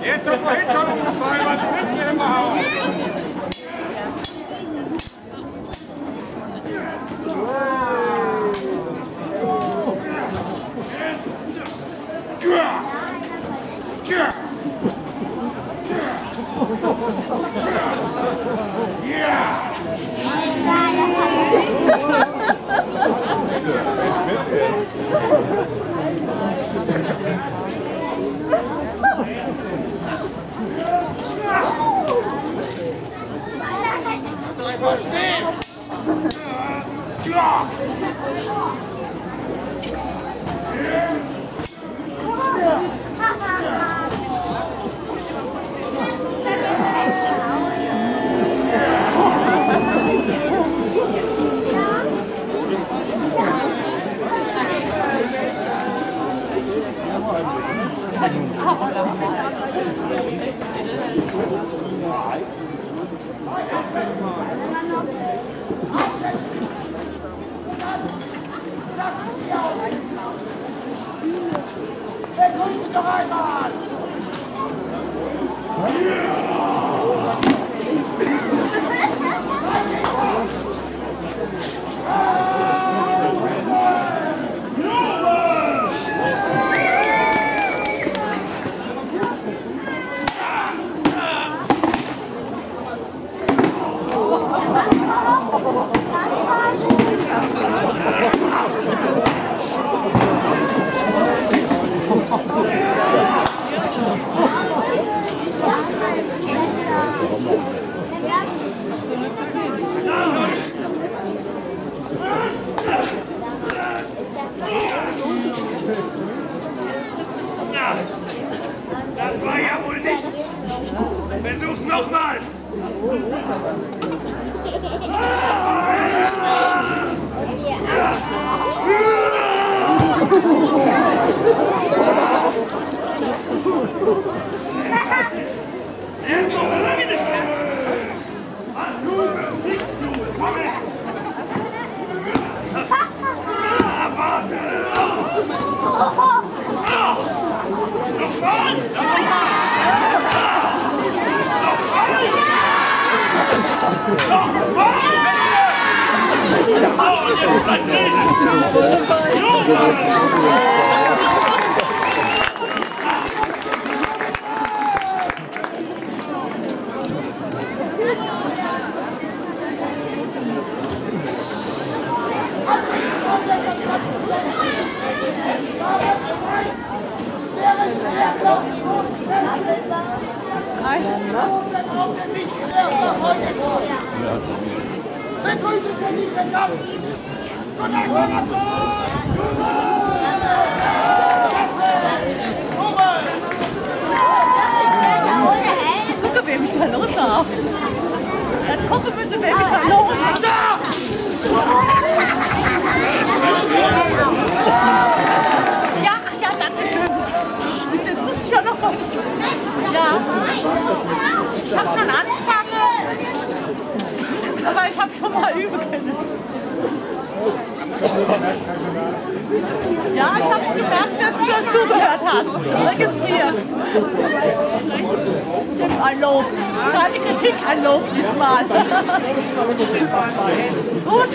Er ist doch vorhin schon umgefallen, was willst du überhaupt? Das war ja wohl nichts. Versuch's nochmal. Gucken, wer mich Hallo sagt. Dann gucken müssen, wer mich Hallo sagt. Ja, danke schön. Jetzt muss ich ja noch was. Ja. Ich habe schon angefangen. Aber ich habe schon mal üben können. Ja, ich habe gemerkt, dass du dazugehört hast. Registriert. Hallo. Keine Kritik, hallo, diesmal. Gut.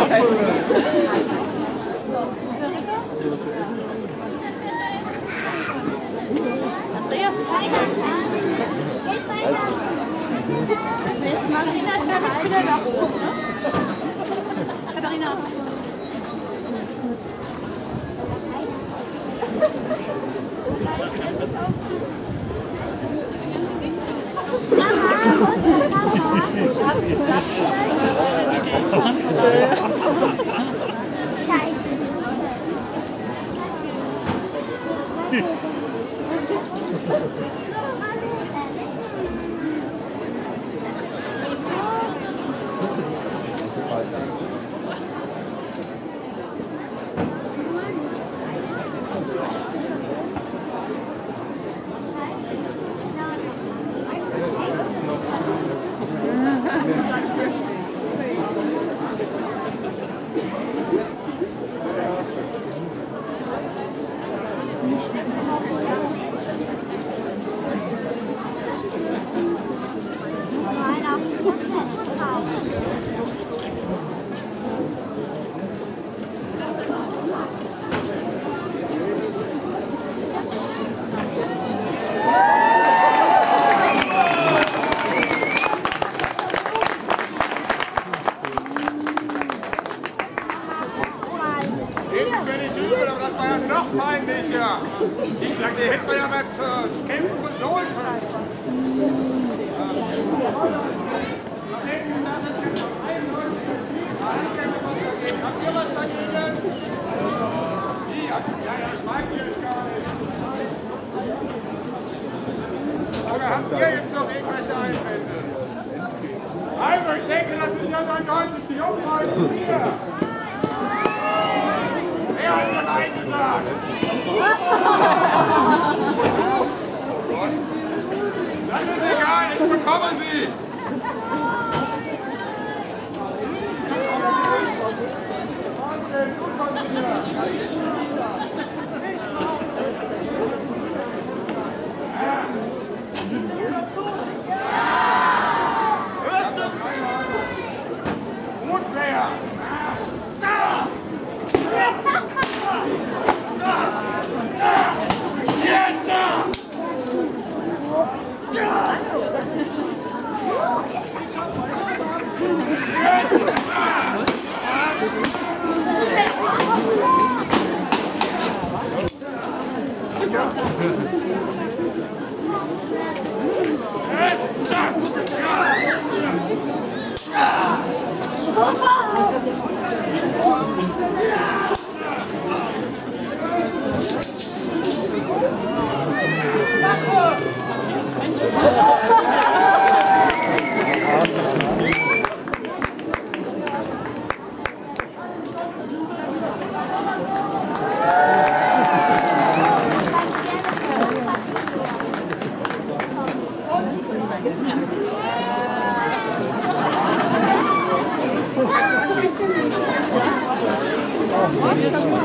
Andreas ist Marina ist dann wieder nach oben, ne? Katharina. Oder habt ihr jetzt noch irgendwelche Einwände? Also, ich denke, das ist ja dann deutlich die Umfrage hier. Wer hat denn Nein gesagt? Das ist egal, ich bekomme sie. Hörst du's? Gut, Player. Yes, sir! Ja.